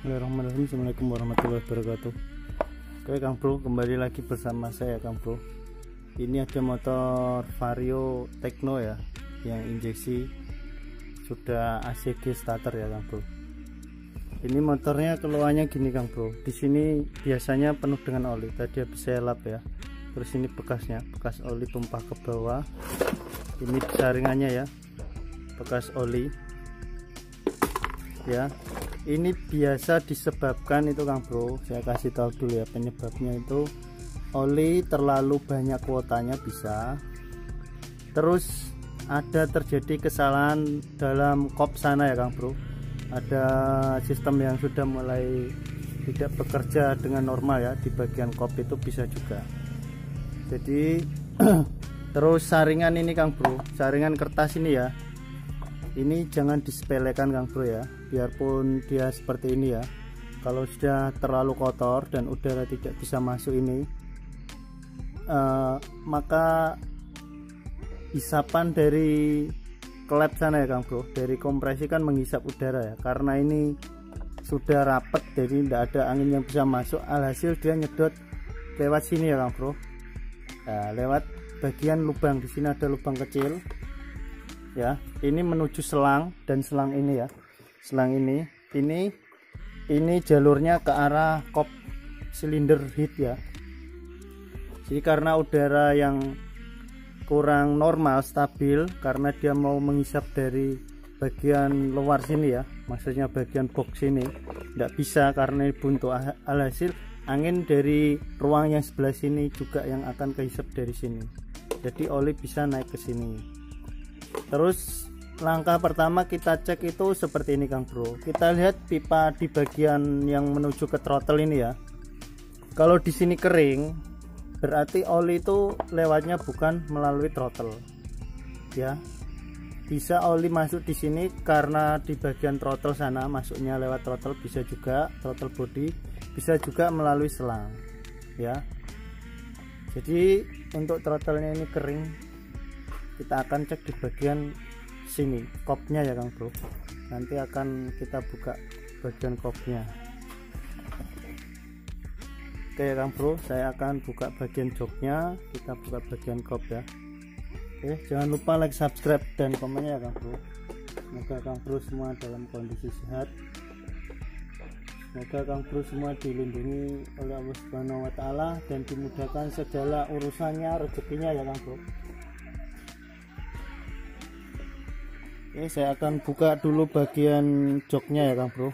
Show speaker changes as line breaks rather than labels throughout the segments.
Bismillahirrahmanirrahim. Assalamualaikum warahmatullahi wabarakatuh. Oke Kang Bro, kembali lagi bersama saya Kang Bro. Ini ada motor Vario Tekno ya, yang injeksi sudah ACG starter ya Kang Bro. Ini motornya keluarnya gini Kang Bro. Di sini biasanya penuh dengan oli. Tadi habis saya lap ya. Terus ini bekasnya, bekas oli tumpah ke bawah. Ini saringannya ya, bekas oli. Ya, ini biasa disebabkan itu Kang Bro, saya kasih tahu dulu ya penyebabnya. Itu oli terlalu banyak kuotanya bisa, terus ada terjadi kesalahan dalam kop sana ya Kang Bro. Ada sistem yang sudah mulai tidak bekerja dengan normal ya, di bagian kop itu bisa juga. Jadi terus saringan ini Kang Bro, saringan kertas ini ya, ini jangan disepelekan Kang Bro ya, biarpun dia seperti ini ya. Kalau sudah terlalu kotor dan udara tidak bisa masuk ini, maka isapan dari klep sana ya Kang Bro, dari kompresi kan menghisap udara ya. Karena ini sudah rapet, jadi tidak ada angin yang bisa masuk, alhasil dia nyedot lewat sini ya Kang Bro. Nah, lewat bagian lubang, di sini ada lubang kecil ya, ini menuju selang, dan selang ini ya, selang ini jalurnya ke arah kop silinder heat ya. Jadi karena udara yang kurang normal stabil, karena dia mau menghisap dari bagian luar sini ya, maksudnya bagian box ini tidak bisa karena ini buntu, alhasil angin dari ruang yang sebelah sini juga yang akan kehisap dari sini, jadi oli bisa naik ke sini. Terus langkah pertama kita cek itu seperti ini Kang Bro. Kita lihat pipa di bagian yang menuju ke throttle ini ya. Kalau di sini kering, berarti oli itu lewatnya bukan melalui throttle. Ya. Bisa oli masuk di sini karena di bagian throttle sana masuknya lewat throttle, bisa juga throttle body, bisa juga melalui selang. Ya. Jadi untuk throttle-nya ini kering, kita akan cek di bagian sini kopnya ya Kang Bro. Nanti akan kita buka bagian kopnya. Oke Kang Bro, saya akan buka bagian joknya, kita buka bagian kop ya. Oke, jangan lupa like, subscribe, dan komennya ya Kang Bro. Semoga Kang Bro semua dalam kondisi sehat. Semoga Kang Bro semua dilindungi oleh Allah Subhanahu wa Ta'ala dan dimudahkan segala urusannya, rezekinya ya Kang Bro. Oke, saya akan buka dulu bagian joknya ya Kang Bro.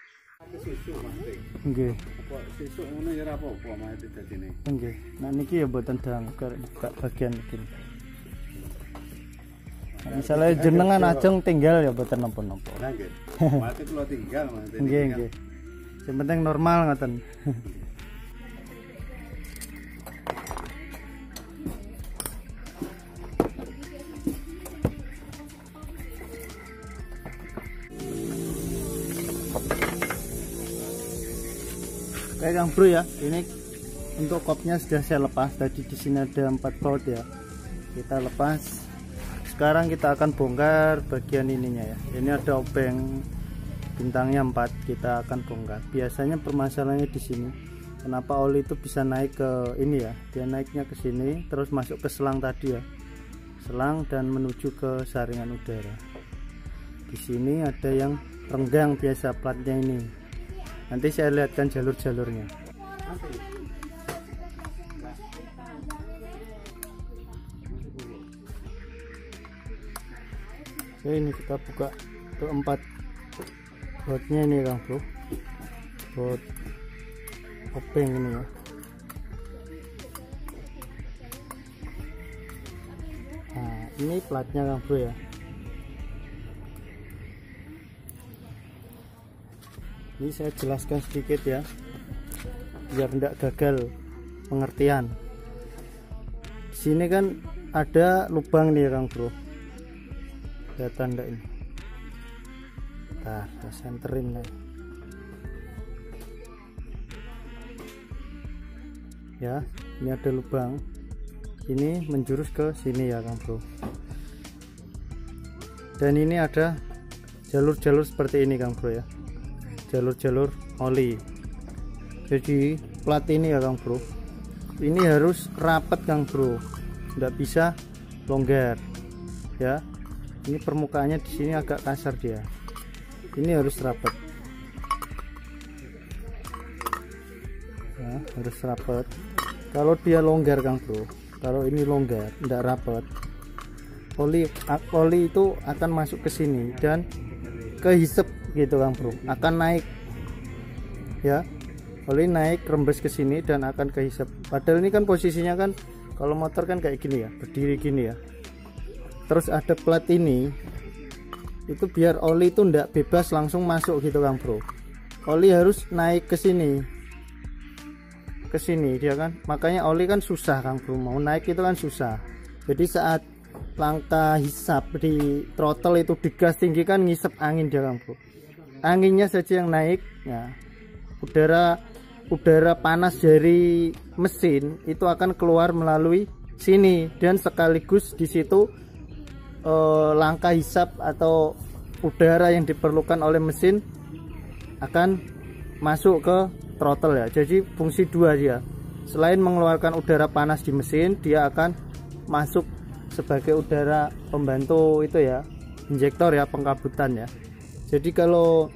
Nggih.
Sesuk ngono ya ora apa-apa mate dadine.
Nggih. Nah niki ya mboten dang buka bagian iki. Nah, misalnya jenengan ajeng tinggal ya mboten napa-napa.
Lah nggih. Mate kula tinggal mate.
Nggih, nggih. Yang penting normal ngoten. Oke Kang Bro ya, ini untuk kopnya sudah saya lepas. Tadi di sini ada 4 baut ya, kita lepas. Sekarang kita akan bongkar bagian ininya ya. Ini ada obeng bintangnya 4, kita akan bongkar. Biasanya permasalahannya di sini, kenapa oli itu bisa naik ke ini ya? Dia naiknya ke sini, terus masuk ke selang tadi ya, selang dan menuju ke saringan udara. Di sini ada yang renggang biasa platnya ini. Nanti saya lihatkan jalur-jalurnya. Oke, ini kita buka keempat bautnya ini Kang Bro. Baut obeng ini ya. Nah, ini platnya Kang Bro ya. Ini saya jelaskan sedikit ya, biar tidak gagal pengertian. Di sini kan ada lubang nih Kang Bro, ada tanda ini. Nah, saya senterin nih. Ya, ini ada lubang. Ini menjurus ke sini ya Kang Bro. Dan ini ada jalur-jalur seperti ini Kang Bro ya. jalur-jalur oli. Jadi plat ini ya Kang Bro, ini harus rapat Kang Bro, nggak bisa longgar ya. Ini permukaannya di sini agak kasar dia, ini harus rapat. Nah, harus rapat. Kalau dia longgar Kang Bro, kalau ini longgar nggak rapat, oli itu akan masuk ke sini dan kehisap gitu Kang Bro, akan naik ya. Oli naik rembes ke sini dan akan kehisap. Padahal ini kan posisinya kan kalau motor kan kayak gini ya, berdiri gini ya. Terus ada plat ini, itu biar oli itu ndak bebas langsung masuk gitu Kang Bro. Oli harus naik ke sini, dia kan. Makanya oli kan susah Kang Bro, mau naik itu kan susah. Jadi saat langkah hisap di throttle itu digas tinggi kan ngisep angin dia Kang Bro. Anginnya saja yang naik ya. Udara panas dari mesin itu akan keluar melalui sini dan sekaligus di situ langkah hisap atau udara yang diperlukan oleh mesin akan masuk ke throttle ya. Jadi fungsi dua dia. Selain mengeluarkan udara panas di mesin, dia akan masuk sebagai udara pembantu itu ya, injektor ya, pengkabutan ya. Jadi kalau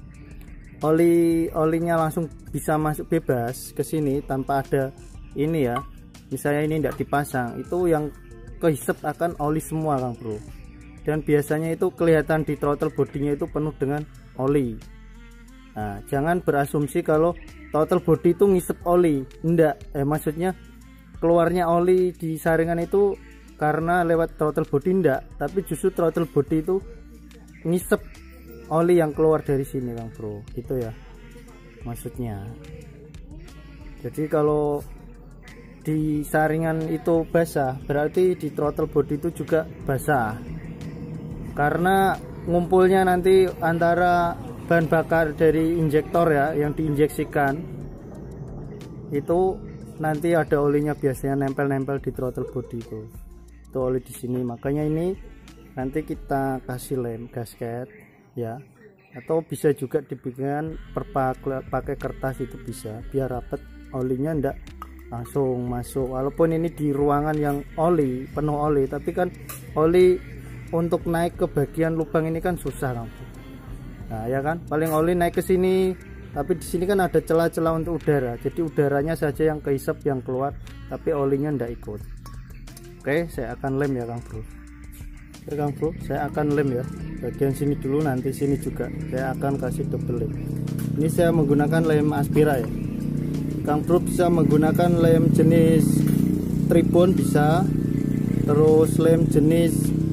olinya langsung bisa masuk bebas ke sini tanpa ada ini ya, misalnya ini tidak dipasang, itu yang kehisap akan oli semua Kang Bro. Dan biasanya itu kelihatan di throttle bodinya itu penuh dengan oli. Nah, jangan berasumsi kalau throttle body itu ngisep oli, enggak, maksudnya keluarnya oli di saringan itu karena lewat throttle body, enggak, tapi justru throttle body itu ngisep oli yang keluar dari sini Kang Bro, itu ya maksudnya. Jadi kalau di saringan itu basah, berarti di throttle body itu juga basah, karena ngumpulnya nanti antara bahan bakar dari injektor ya yang diinjeksikan itu nanti ada olinya, biasanya nempel-nempel di throttle body itu oli di sini. Makanya ini nanti kita kasih lem gasket ya, atau bisa juga dibikin pakai kertas, itu bisa biar rapet, olinya ndak langsung masuk. Walaupun ini di ruangan yang oli penuh oli, tapi kan oli untuk naik ke bagian lubang ini kan susah Kang. Nah ya kan, paling oli naik ke sini, tapi di sini kan ada celah-celah untuk udara, jadi udaranya saja yang kehisap yang keluar, tapi olinya ndak ikut. Oke, saya akan lem ya Kang Bro. Oke Kang Bro, saya akan lem ya bagian sini dulu, nanti sini juga saya akan kasih double lem. Ini saya menggunakan lem Aspira ya Kang Bro, bisa menggunakan lem jenis Tribon bisa, terus lem jenis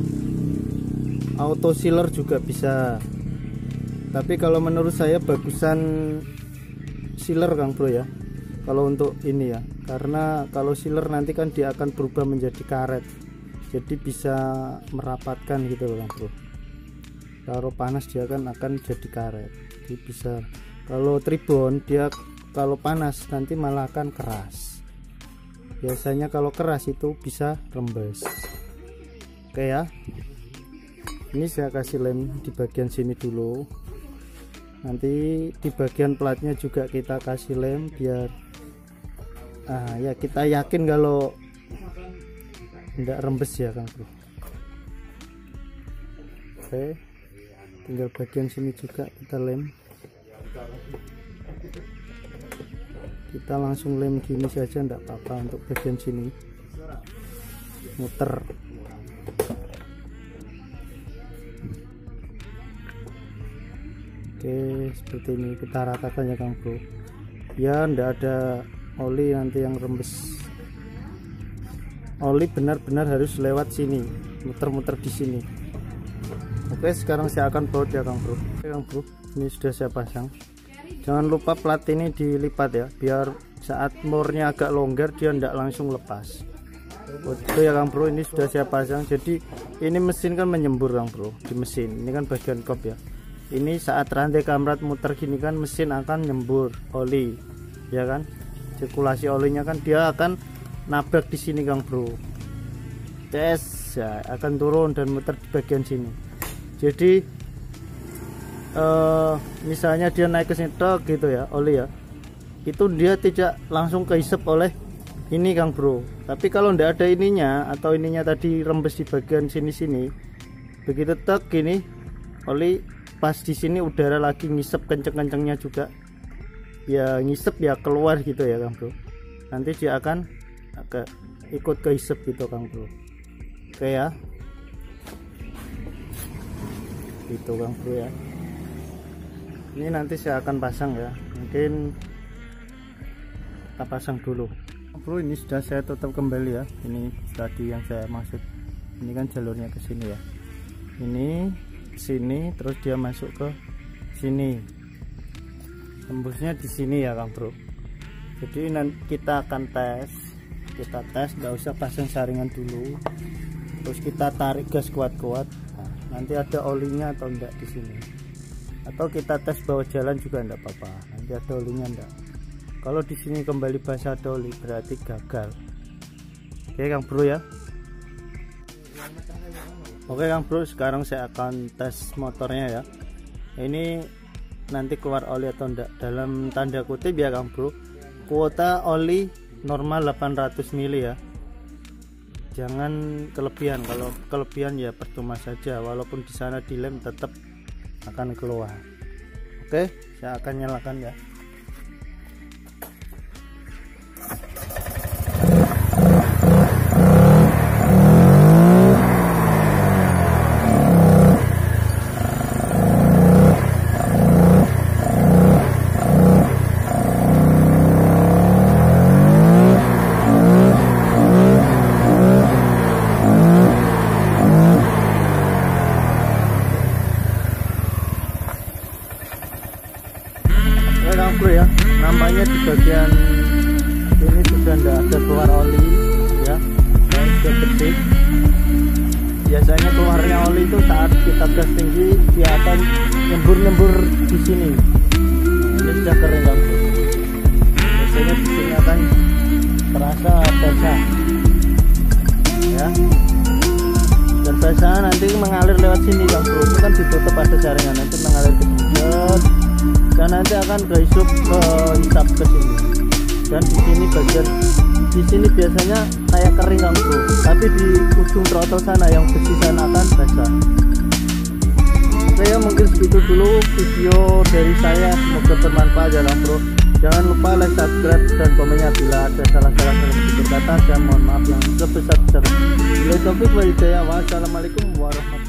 auto sealer juga bisa. Tapi kalau menurut saya bagusan sealer Kang Bro ya, kalau untuk ini ya, karena kalau sealer nanti kan dia akan berubah menjadi karet, jadi bisa merapatkan gitu Kang Bro. Kalau panas dia kan akan jadi karet, jadi bisa. Kalau Tribon dia kalau panas nanti malah akan keras, biasanya kalau keras itu bisa rembes. Oke ya, ini saya kasih lem di bagian sini dulu, nanti di bagian platnya juga kita kasih lem biar ya kita yakin kalau tidak rembes ya Kang Bro. Oke, tinggal bagian sini juga kita lem, kita langsung lem gini saja enggak apa-apa. Untuk bagian sini muter. Oke, seperti ini kita ratakan ya Kang Bro, ya enggak ada oli nanti yang rembes. Oli benar-benar harus lewat sini, muter-muter di sini. Oke, sekarang saya akan baut ya Kang Bro. Oke Kang Bro, ini sudah saya pasang. Jangan lupa plat ini dilipat ya, biar saat murnya agak longgar dia tidak langsung lepas. Oke ya Kang Bro, ini sudah saya pasang. Jadi ini mesin kan menyembur Kang Bro, di mesin ini kan bagian kop ya. Ini saat rantai kamrat muter gini kan mesin akan nyembur oli ya kan, sirkulasi olinya kan dia akan nabrak di sini Kang Bro, tes ya, akan turun dan muter di bagian sini. Jadi misalnya dia naik ke sini tok gitu ya oli ya, itu dia tidak langsung kehisap oleh ini Kang Bro. Tapi kalau ndak ada ininya atau ininya tadi rembes di bagian sini-sini, begitu tek gini oli pas di sini udara lagi ngisep kenceng-kencengnya juga ya, ngisep ya keluar gitu ya Kang Bro, nanti dia akan ikut kehisap gitu Kang Bro. Oke ya, itu Kang Bro ya. Ini nanti saya akan pasang ya, mungkin kita pasang dulu Bro. Ini sudah saya tutup kembali ya, ini tadi yang saya maksud, ini kan jalurnya ke sini ya, ini sini terus dia masuk ke sini, tembusnya di sini ya Kang Bro. Jadi nanti kita akan tes, nggak usah pasang saringan dulu, terus kita tarik gas kuat-kuat. Nah, nanti ada olinya atau enggak di sini, atau kita tes bawah jalan juga enggak apa-apa, nanti ada olinya enggak. Kalau di sini kembali basah ada oli berarti gagal. Oke Kang Bro ya. Oke Kang Bro, sekarang saya akan tes motornya ya. Ini nanti keluar oli atau enggak, dalam tanda kutip ya Kang Bro. Kuota oli normal 800 ml ya, jangan kelebihan. Kalau kelebihan ya percuma saja, walaupun di sana dilem tetap akan keluar. Oke, saya akan nyalakan ya. Kang Bro ya, nampaknya di bagian ini sudah tidak ada keluar oli ya, dan sudah bersih. Biasanya keluarnya oli itu saat kita gas tinggi dia akan nyembur di sini. Ini sudah kering Kang Bro. Biasanya di sini akan terasa basah ya, dan basah nanti mengalir lewat sini Kang Bro. Ini kan ditutup ada jaringan, nanti mengalir ke sini dan nanti akan kehisap ke sini. Dan di sini bagian di sini biasanya kayak kering Kang Bro, tapi di ujung throttle sana yang besi sana akan basah. Saya mungkin segitu dulu video dari saya, semoga bermanfaat ya Kang Bro. Jangan lupa like, subscribe, dan komennya bila ada salah-salah dalam tutur kata, dan mohon maaf yang sebesar-besarnya. Wassalamualaikum warahmatullahi wabarakatuh.